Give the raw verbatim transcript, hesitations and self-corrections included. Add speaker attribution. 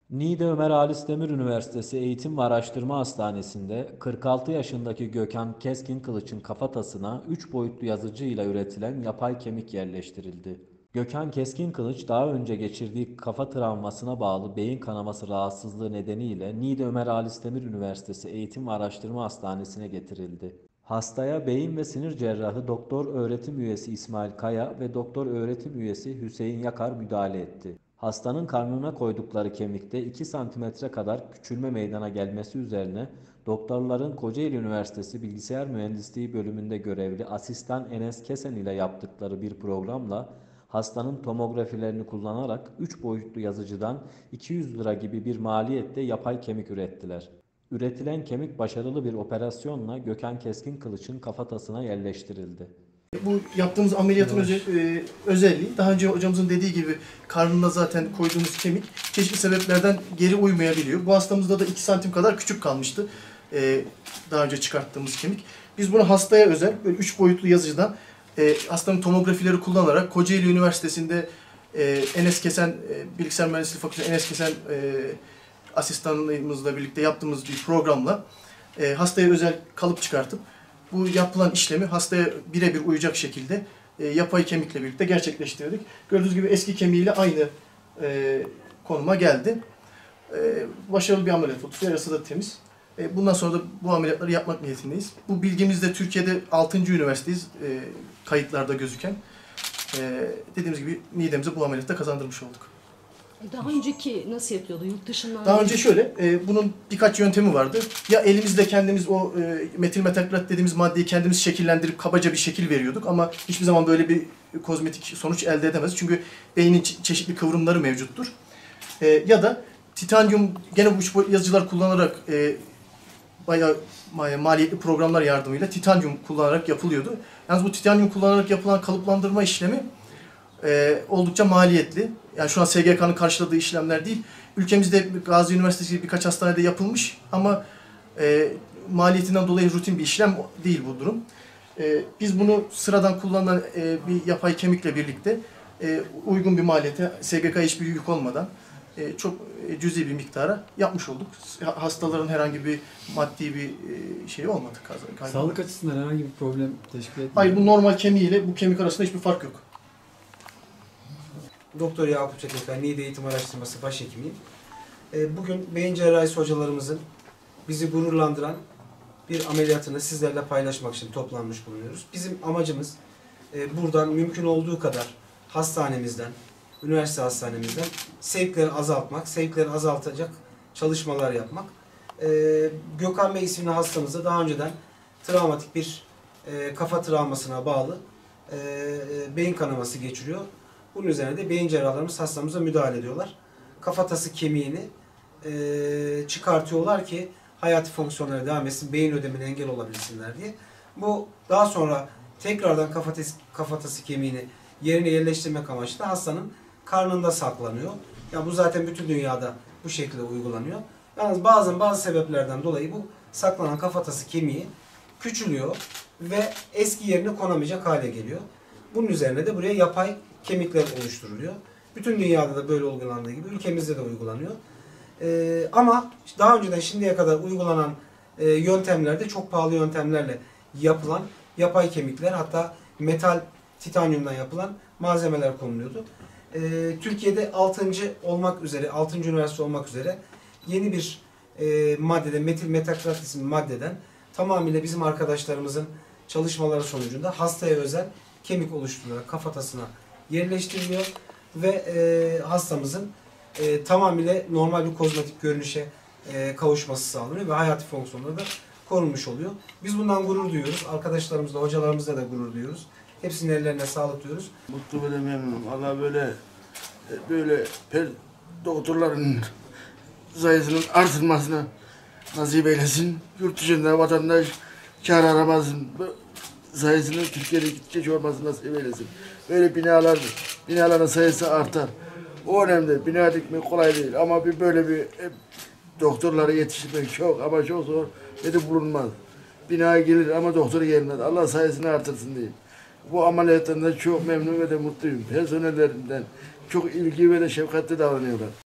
Speaker 1: Niğde Ömer Halis Demir Üniversitesi Eğitim ve Araştırma Hastanesi'nde kırk altı yaşındaki Gökhan Keskin Kılıç'ın kafatasına üç boyutlu yazıcı ile üretilen yapay kemik yerleştirildi. Gökhan Keskin Kılıç daha önce geçirdiği kafa travmasına bağlı beyin kanaması rahatsızlığı nedeniyle Niğde Ömer Halis Demir Üniversitesi Eğitim ve Araştırma Hastanesi'ne getirildi. Hastaya beyin ve sinir cerrahı doktor öğretim üyesi İsmail Kaya ve doktor öğretim üyesi Hüseyin Yakar müdahale etti. Hastanın karnına koydukları kemikte iki santimetre kadar küçülme meydana gelmesi üzerine doktorların Kocaeli Üniversitesi Bilgisayar Mühendisliği bölümünde görevli asistan Enes Kesen ile yaptıkları bir programla hastanın tomografilerini kullanarak üç boyutlu yazıcıdan iki yüz lira gibi bir maliyette yapay kemik ürettiler. Üretilen kemik başarılı bir operasyonla Gökhan Keskin Kılıç'ın kafatasına yerleştirildi.
Speaker 2: Bu yaptığımız ameliyatın öze, e, özelliği, daha önce hocamızın dediği gibi karnında zaten koyduğumuz kemik çeşitli sebeplerden geri uymayabiliyor. Bu hastamızda da iki santim kadar küçük kalmıştı e, daha önce çıkarttığımız kemik. Biz bunu hastaya özel böyle üç boyutlu yazıcıdan e, hastanın tomografileri kullanarak Kocaeli Üniversitesi'nde e, Enes Kesen, e, Bilgisayar Mühendisliği Fakültesi Enes Kesen e, asistanımızla birlikte yaptığımız bir programla e, hastaya özel kalıp çıkartıp bu yapılan işlemi hastaya birebir uyacak şekilde e, yapay kemikle birlikte gerçekleştirdik. Gördüğünüz gibi eski kemiğiyle aynı e, konuma geldi. E, başarılı bir ameliyat oldu. Yarası da temiz. E, bundan sonra da bu ameliyatları yapmak niyetindeyiz. Bu bilgimizde Türkiye'de altıncı üniversiteyiz e, kayıtlarda gözüken. E, dediğimiz gibi Niğde'mize bu ameliyatta kazandırmış olduk.
Speaker 3: Daha önceki nasıl yapıyordu? Yurt dışından...
Speaker 2: Daha önce şöyle, e, bunun birkaç yöntemi vardı. Ya elimizde kendimiz o e, metil metakrat dediğimiz maddeyi kendimiz şekillendirip kabaca bir şekil veriyorduk ama hiçbir zaman böyle bir kozmetik sonuç elde edemez. Çünkü beynin çe- çeşitli kıvrımları mevcuttur. E, ya da titanyum, gene bu üç boyutlu yazıcılar kullanarak e, bayağı maliyetli programlar yardımıyla titanyum kullanarak yapılıyordu. Yalnız bu titanyum kullanarak yapılan kalıplandırma işlemi e, oldukça maliyetli. Yani şu an S G K'nın karşıladığı işlemler değil. Ülkemizde Gazi Üniversitesi gibi birkaç hastanede yapılmış ama e, maliyetinden dolayı rutin bir işlem değil bu durum. E, biz bunu sıradan kullanılan e, bir yapay kemikle birlikte e, uygun bir maliyete, S G K'ya hiçbir yük olmadan e, çok e, cüzi bir miktara yapmış olduk. Hastaların herhangi bir maddi bir e, şey olmadı. Kaybı.
Speaker 4: Sağlık açısından herhangi bir problem teşkil etmiyor.
Speaker 2: Hayır, bu normal kemiğiyle bu kemik arasında hiçbir fark yok.
Speaker 5: Doktor Yakup Çetin, Niğde Eğitim Araştırması Başhekimiyim. Bugün beyin cerrahisi hocalarımızın bizi gururlandıran bir ameliyatını sizlerle paylaşmak için toplanmış bulunuyoruz. Bizim amacımız buradan mümkün olduğu kadar hastanemizden, üniversite hastanemizden sevkleri azaltmak, sevkleri azaltacak çalışmalar yapmak. Gökhan Bey isimli hastamızda daha önceden travmatik bir kafa travmasına bağlı beyin kanaması geçiriyor. Bunun üzerine de beyin cerrahlarımız hastamıza müdahale ediyorlar. Kafatası kemiğini e, çıkartıyorlar ki hayati fonksiyonlara devam etsin, beyin ödemine engel olabilsinler diye. Bu daha sonra tekrardan kafatası, kafatası kemiğini yerine yerleştirmek amaçlı hastanın karnında saklanıyor. Yani bu zaten bütün dünyada bu şekilde uygulanıyor. Yalnız bazen bazı sebeplerden dolayı bu saklanan kafatası kemiği küçülüyor ve eski yerine konamayacak hale geliyor. Bunun üzerine de buraya yapay kemikler oluşturuluyor. Bütün dünyada da böyle uygulandığı gibi ülkemizde de uygulanıyor. Ee, ama daha önceden şimdiye kadar uygulanan e, yöntemlerde çok pahalı yöntemlerle yapılan yapay kemikler, hatta metal titanyumdan yapılan malzemeler konuluyordu. Ee, Türkiye'de altıncı olmak üzere, altıncı üniversite olmak üzere yeni bir e, maddeden, metil metakrat isimli maddeden tamamıyla bizim arkadaşlarımızın çalışmaları sonucunda hastaya özel kemik oluşturularak kafatasına yerleştiriliyor ve e, hastamızın e, tamamıyla normal bir kozmetik görünüşe e, kavuşması sağlanıyor ve hayati fonksiyonları da korunmuş oluyor. Biz bundan gurur duyuyoruz. Arkadaşlarımızla, hocalarımızla da gurur duyuyoruz. Hepsinin ellerine sağlık diyoruz.
Speaker 6: Mutlu ve memnunum. Allah böyle böyle per doktorların sayısının artırmasına nasip eylesin. Yurt dışında vatandaş kar aramazsın. Sayısının Türkiye'de gittikçe olmasını nasip eylesin. Böyle binalar, binaların sayısı artar. O önemli. Bina dikmek kolay değil ama bir böyle bir e, doktorlara yetiştirmek çok ama çok zor ve de bulunmaz. Bina gelir ama doktor gelmez. Allah sayısını artırsın diyeyim. Bu ameliyattan da çok memnun ve de mutluyum. Personellerinden çok ilgi ve de şefkatli davranıyorlar.